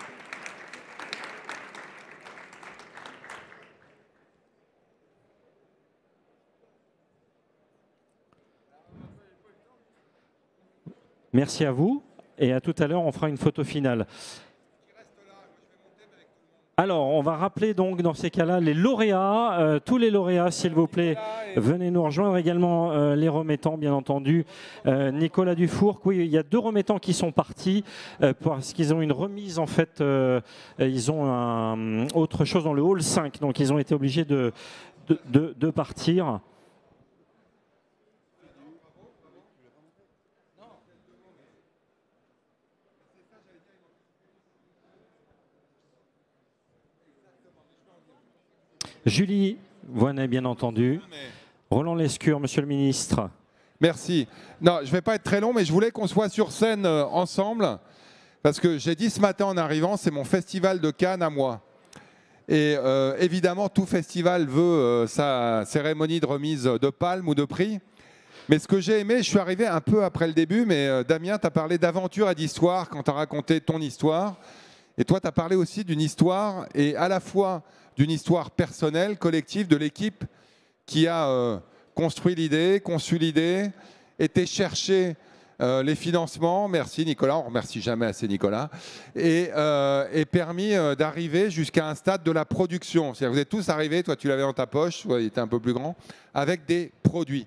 Merci à vous. Et à tout à l'heure, on fera une photo finale. Alors, on va rappeler donc dans ces cas-là les lauréats, euh, tous les lauréats, s'il vous plaît, venez nous rejoindre également euh, les remettants, bien entendu. Euh, Nicolas Dufourcq, oui, il y a deux remettants qui sont partis euh, parce qu'ils ont une remise, en fait, euh, ils ont un, autre chose dans le hall cinq, donc ils ont été obligés de, de, de, de partir. Julie Voynet, bien entendu. Roland Lescure, monsieur le ministre. Merci. Non, je ne vais pas être très long, mais je voulais qu'on soit sur scène euh, ensemble. Parce que j'ai dit ce matin en arrivant, c'est mon festival de Cannes à moi. Et euh, évidemment, tout festival veut euh, sa cérémonie de remise de palme ou de prix. Mais ce que j'ai aimé, je suis arrivé un peu après le début, mais euh, Damien, tu as parlé d'aventure et d'histoire quand tu as raconté ton histoire. Et toi, tu as parlé aussi d'une histoire, et à la fois d'une histoire personnelle, collective, de l'équipe qui a euh, construit l'idée, conçu l'idée, été chercher euh, les financements, merci Nicolas, on ne remercie jamais assez Nicolas, et, euh, et permis euh, d'arriver jusqu'à un stade de la production. C'est-à-dire que vous êtes tous arrivés, toi tu l'avais dans ta poche, toi, il était un peu plus grand, avec des produits.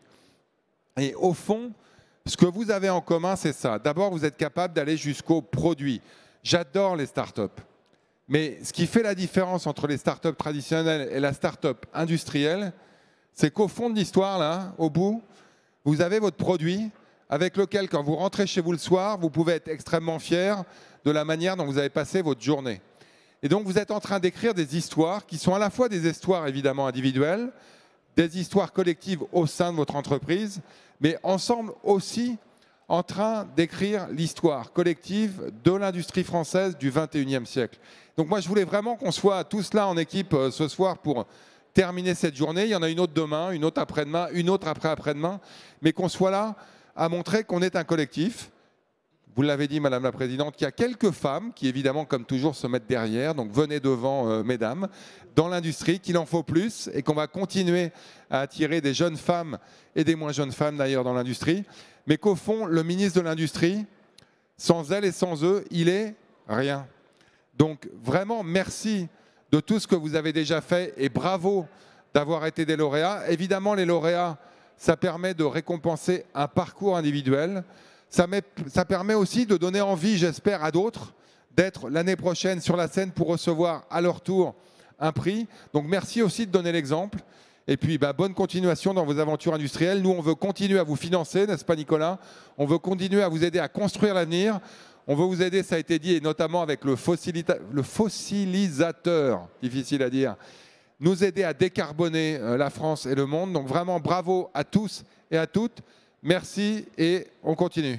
Et au fond, ce que vous avez en commun, c'est ça. D'abord, vous êtes capable d'aller jusqu'au produit. J'adore les startups. Mais ce qui fait la différence entre les startups traditionnelles et la startup industrielle, c'est qu'au fond de l'histoire, là, au bout, vous avez votre produit avec lequel, quand vous rentrez chez vous le soir, vous pouvez être extrêmement fier de la manière dont vous avez passé votre journée. Et donc, vous êtes en train d'écrire des histoires qui sont à la fois des histoires évidemment individuelles, des histoires collectives au sein de votre entreprise, mais ensemble aussi en train d'écrire l'histoire collective de l'industrie française du vingt et unième siècle. Donc moi, je voulais vraiment qu'on soit tous là en équipe euh, ce soir pour terminer cette journée. Il y en a une autre demain, une autre après-demain, une autre après-après-demain, mais qu'on soit là à montrer qu'on est un collectif. Vous l'avez dit, Madame la Présidente, qu'il y a quelques femmes qui, évidemment, comme toujours, se mettent derrière. Donc venez devant, euh, mesdames, dans l'industrie, qu'il en faut plus et qu'on va continuer à attirer des jeunes femmes et des moins jeunes femmes, d'ailleurs, dans l'industrie. Mais qu'au fond, le ministre de l'Industrie, sans elle et sans eux, il est rien. Donc vraiment, merci de tout ce que vous avez déjà fait et bravo d'avoir été des lauréats. Évidemment, les lauréats, ça permet de récompenser un parcours individuel. Ça, met, ça permet aussi de donner envie, j'espère, à d'autres d'être l'année prochaine sur la scène pour recevoir à leur tour un prix. Donc merci aussi de donner l'exemple. Et puis, bah, bonne continuation dans vos aventures industrielles. Nous, on veut continuer à vous financer, n'est-ce pas Nicolas? On veut continuer à vous aider à construire l'avenir. On veut vous aider, ça a été dit, et notamment avec le, le fossilisateur, difficile à dire, nous aider à décarboner euh, la France et le monde. Donc vraiment, bravo à tous et à toutes. Merci et on continue.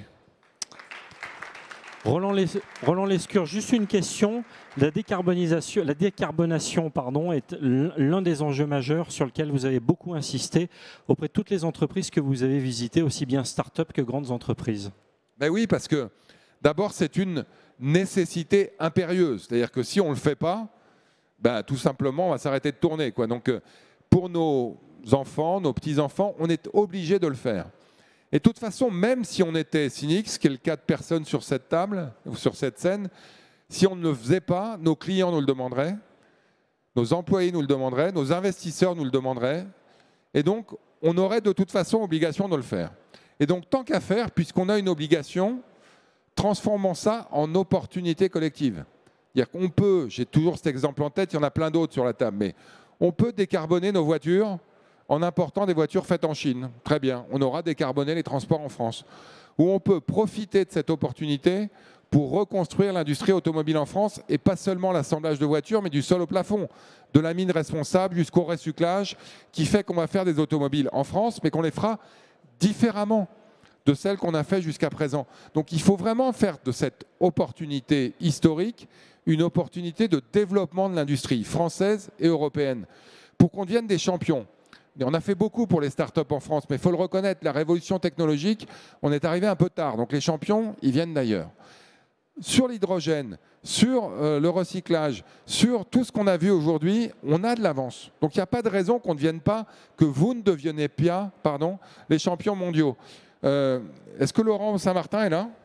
Roland, Les... Roland Lescure, juste une question. La décarbonisation, la décarbonation pardon, est l'un des enjeux majeurs sur lequel vous avez beaucoup insisté auprès de toutes les entreprises que vous avez visitées, aussi bien start-up que grandes entreprises. Ben oui, parce que d'abord, c'est une nécessité impérieuse. C'est-à-dire que si on ne le fait pas, ben, tout simplement, on va s'arrêter de tourner, quoi. Donc, pour nos enfants, nos petits-enfants, on est obligé de le faire. Et de toute façon, même si on était cynique, ce qui est le cas de personnes sur cette table, ou sur cette scène, si on ne le faisait pas, nos clients nous le demanderaient, nos employés nous le demanderaient, nos investisseurs nous le demanderaient. Et donc, on aurait de toute façon obligation de le faire. Et donc, tant qu'à faire, puisqu'on a une obligation, transformons ça en opportunité collective. C'est-à-dire qu'on peut, j'ai toujours cet exemple en tête, il y en a plein d'autres sur la table, mais on peut décarboner nos voitures en important des voitures faites en Chine. Très bien, on aura décarboné les transports en France. Ou on peut profiter de cette opportunité pour reconstruire l'industrie automobile en France, et pas seulement l'assemblage de voitures, mais du sol au plafond, de la mine responsable jusqu'au recyclage, qui fait qu'on va faire des automobiles en France, mais qu'on les fera différemment de celles qu'on a fait jusqu'à présent. Donc il faut vraiment faire de cette opportunité historique une opportunité de développement de l'industrie française et européenne, pour qu'on devienne des champions. Et on a fait beaucoup pour les startups en France, mais il faut le reconnaître, la révolution technologique, on est arrivé un peu tard. Donc les champions, ils viennent d'ailleurs. Sur l'hydrogène, sur euh, le recyclage, sur tout ce qu'on a vu aujourd'hui, on a de l'avance. Donc il n'y a pas de raison qu'on ne devienne pas, que vous ne deveniez pas, pardon, les champions mondiaux. Euh, Est-ce que Laurent Saint-Martin est là?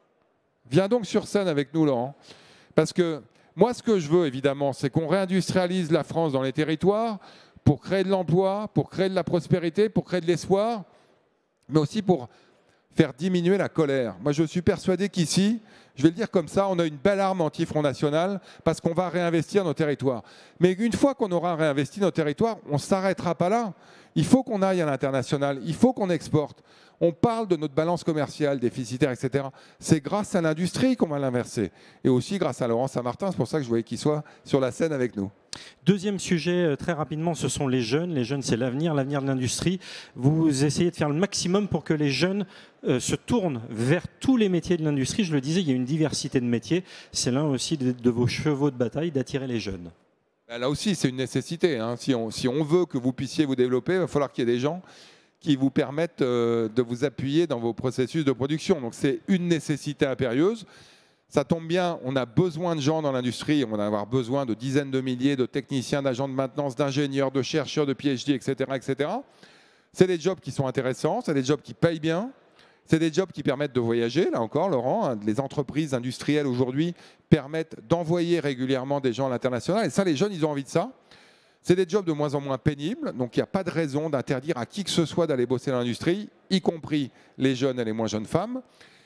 Viens donc sur scène avec nous, Laurent. Parce que moi, ce que je veux, évidemment, c'est qu'on réindustrialise la France dans les territoires pour créer de l'emploi, pour créer de la prospérité, pour créer de l'espoir, mais aussi pour faire diminuer la colère. Moi, je suis persuadé qu'ici, je vais le dire comme ça, on a une belle arme anti-Front National parce qu'on va réinvestir nos territoires. Mais une fois qu'on aura réinvesti nos territoires, on ne s'arrêtera pas là. Il faut qu'on aille à l'international, il faut qu'on exporte. On parle de notre balance commerciale déficitaire, et cetera. C'est grâce à l'industrie qu'on va l'inverser. Et aussi grâce à Laurent Saint-Martin, c'est pour ça que je voulais qu'il soit sur la scène avec nous. Deuxième sujet, très rapidement, ce sont les jeunes. Les jeunes, c'est l'avenir, l'avenir de l'industrie. Vous essayez de faire le maximum pour que les jeunes euh, se tournent vers tous les métiers de l'industrie. Je le disais, il y a une diversité de métiers. C'est l'un aussi de, de vos chevaux de bataille, d'attirer les jeunes. Là aussi, c'est une nécessité. Hein. Si, on, si on veut que vous puissiez vous développer, il va falloir qu'il y ait des gens qui vous permettent euh, de vous appuyer dans vos processus de production. Donc c'est une nécessité impérieuse. Ça tombe bien, on a besoin de gens dans l'industrie, on va avoir besoin de dizaines de milliers de techniciens, d'agents de maintenance, d'ingénieurs, de chercheurs, de P H D, et cetera, et cetera. C'est des jobs qui sont intéressants, c'est des jobs qui payent bien, c'est des jobs qui permettent de voyager. Là encore, Laurent, les entreprises industrielles aujourd'hui permettent d'envoyer régulièrement des gens à l'international. Et ça, les jeunes, ils ont envie de ça. C'est des jobs de moins en moins pénibles, donc il n'y a pas de raison d'interdire à qui que ce soit d'aller bosser dans l'industrie, y compris les jeunes et les moins jeunes femmes.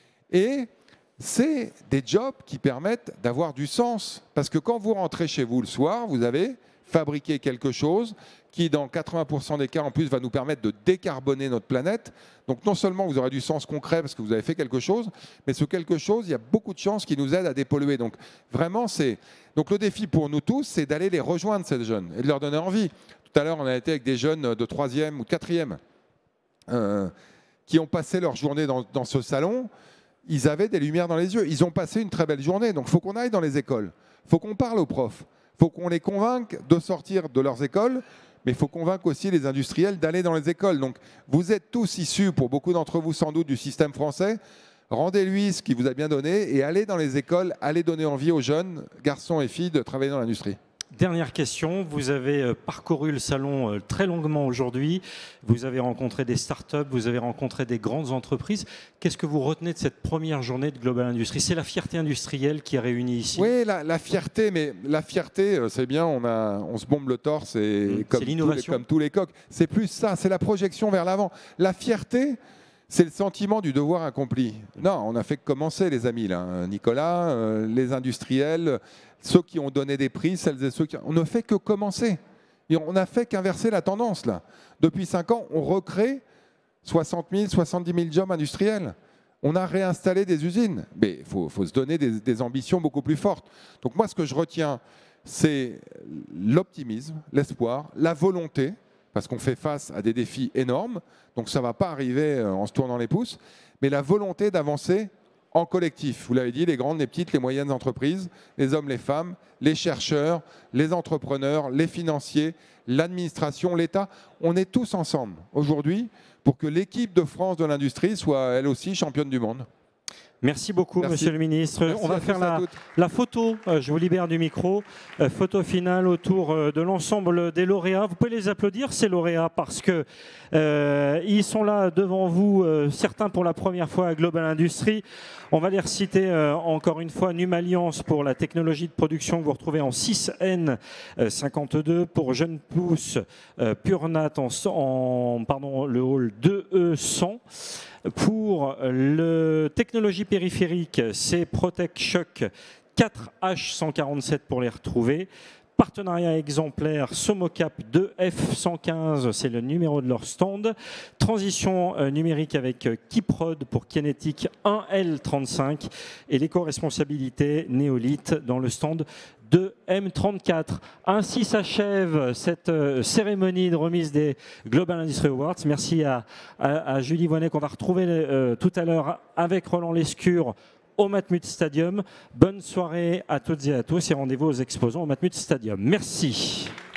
Et c'est des jobs qui permettent d'avoir du sens. Parce que quand vous rentrez chez vous le soir, vous avez fabriqué quelque chose qui, dans quatre-vingts pour cent des cas, en plus, va nous permettre de décarboner notre planète. Donc non seulement vous aurez du sens concret parce que vous avez fait quelque chose, mais ce quelque chose, il y a beaucoup de chances qui nous aident à dépolluer. Donc vraiment, c'est... Donc le défi pour nous tous, c'est d'aller les rejoindre, ces jeunes, et de leur donner envie. Tout à l'heure, on a été avec des jeunes de troisième ou de quatrième euh, qui ont passé leur journée dans, dans ce salon. Ils avaient des lumières dans les yeux. Ils ont passé une très belle journée. Donc il faut qu'on aille dans les écoles. Il faut qu'on parle aux profs. Il faut qu'on les convainque de sortir de leurs écoles. Mais il faut convaincre aussi les industriels d'aller dans les écoles. Donc vous êtes tous issus, pour beaucoup d'entre vous sans doute, du système français. Rendez-lui ce qu'il vous a bien donné et allez dans les écoles, allez donner envie aux jeunes garçons et filles de travailler dans l'industrie. Dernière question, vous avez parcouru le salon très longuement aujourd'hui, vous avez rencontré des startups, vous avez rencontré des grandes entreprises. Qu'est-ce que vous retenez de cette première journée de Global Industry? C'est la fierté industrielle qui est réunie ici. Oui, la, la fierté, mais la fierté, c'est bien, on, a, on se bombe le torse et mmh, comme, tous les, comme tous les coqs. C'est plus ça, c'est la projection vers l'avant. La fierté, c'est le sentiment du devoir accompli. Non, on n'a fait que commencer, les amis, là. Nicolas, euh, les industriels, ceux qui ont donné des prix, celles et ceux qui... On ne fait que commencer. Et on n'a fait qu'inverser la tendance là. Depuis cinq ans, on recrée soixante mille, soixante-dix mille jobs industriels. On a réinstallé des usines. Mais il faut, faut se donner des, des ambitions beaucoup plus fortes. Donc moi, ce que je retiens, c'est l'optimisme, l'espoir, la volonté, parce qu'on fait face à des défis énormes. Donc ça ne va pas arriver en se tournant les pouces, mais la volonté d'avancer en collectif. Vous l'avez dit, les grandes, les petites, les moyennes entreprises, les hommes, les femmes, les chercheurs, les entrepreneurs, les financiers, l'administration, l'État. On est tous ensemble aujourd'hui pour que l'équipe de France de l'industrie soit elle aussi championne du monde. Merci beaucoup, Merci. Monsieur le Ministre. Merci On va à faire tous et à la, toutes. la photo. Euh, je vous libère du micro. Euh, photo finale autour euh, de l'ensemble des lauréats. Vous pouvez les applaudir, ces lauréats, parce que euh, ils sont là devant vous, euh, certains pour la première fois à Global Industries. On va les reciter euh, encore une fois. Numalliance pour la technologie de production que vous retrouvez en six N cinquante-deux. Pour Jeune Pousse, euh, Purnat en, en pardon, le hall deux E cent. Pour le technologie périphérique, c'est Protec Shock quatre H cent quarante-sept pour les retrouver. Partenariat exemplaire Somocap deux F cent quinze, c'est le numéro de leur stand. Transition euh, numérique avec euh, Kiprod pour Kinetic un L trente-cinq. Et l'éco-responsabilité Néolith dans le stand de M trente-quatre. Ainsi s'achève cette euh, cérémonie de remise des Global Industry Awards. Merci à, à, à Julie Voynet qu'on va retrouver euh, tout à l'heure avec Roland Lescure au Matmut Stadium. Bonne soirée à toutes et à tous et rendez-vous aux exposants au Matmut Stadium. Merci.